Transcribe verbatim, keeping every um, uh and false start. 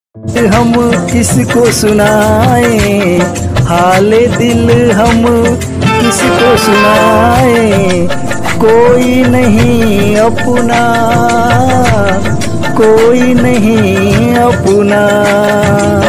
हम किसको सुनाए, हाले दिल हम किसको सुनाए, कोई नहीं अपना, कोई नहीं अपना।